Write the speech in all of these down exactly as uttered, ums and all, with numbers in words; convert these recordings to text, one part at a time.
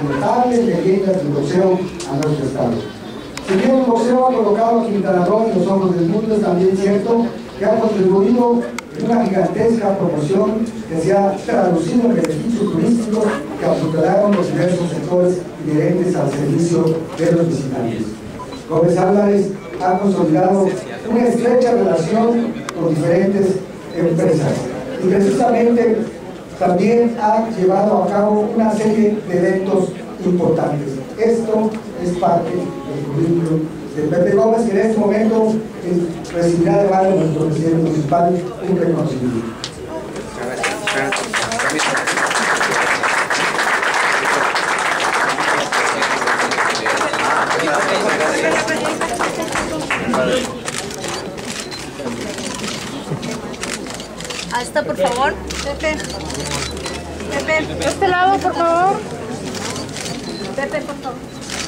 notables leyendas del boxeo a nuestro estado. Si bien el boxeo ha colocado a Quintana Roo en los ojos del mundo, es también cierto que ha contribuido en una gigantesca promoción que se ha traducido en beneficios turísticos que apuntalaron los diversos sectores inherentes al servicio de los visitantes. Gómez Álvarez ha consolidado una estrecha relación con diferentes empresas y precisamente también ha llevado a cabo una serie de eventos importantes. Esto es parte del currículum de Pepe Gómez, que en este momento eh, recibirá de mano de nuestro presidente municipal un reconocimiento. A esta, por favor. Pepe. Pepe, de este lado, por favor. Pepe, por favor.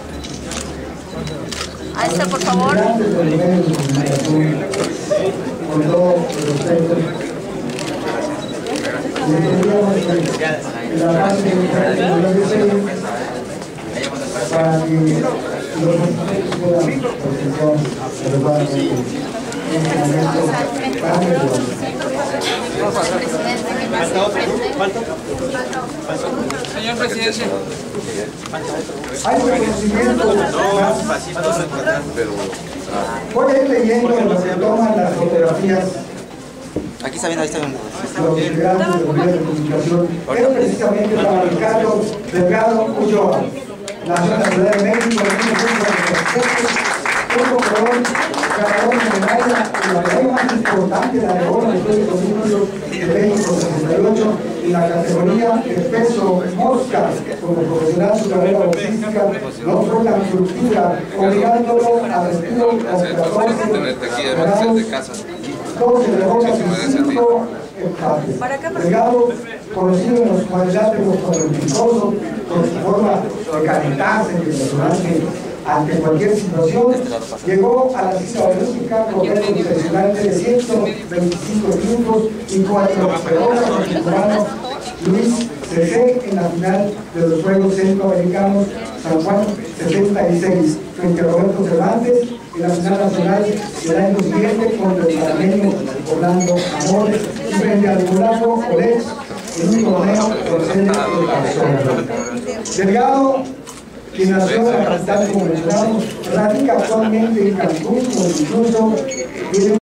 A esta, por favor. Con todo respeto, la base de para que los puedan presentar en este momento tan Señor presidente. hay reconocimiento. Voy a ir leyendo lo que toman las fotografías. Aquí está viendo, ahí está viendo. Los integrantes de los medios de comunicación, es precisamente para Ricardo Delgado Ulloa. Nació en la Ciudad de México en mil novecientos noventa y siete, fue corredor, ganador de medalla y la medalla más importante, la de oro en los Juegos Olímpicos de México sesenta y ocho, en la categoría de peso mosca. Como profesional, su carrera boxística no fue tan fructífera, obligándolo a retiro con catorce ganados, doce derrotas y cinco empates. Delgado, conocido en los cuadriláteros como el Picoso, por su forma de calentarse y personaje ante cualquier situación, llegó a la cita olímpica con un impresionante de ciento veinticinco triunfos y cuatro derrotas con el cubano Luis Cecé en la final de los Juegos Centroamericanos San Juan setenta y seis, frente a Roberto Cervantes en la final nacional del año siguiente contra el panameño Orlando Amores y frente al Nicolás Oleg en un torneo por sede de Barcelona. Delgado, quien nació en la capital, como mencionamos, radica actualmente en Cancún, donde incluso tiene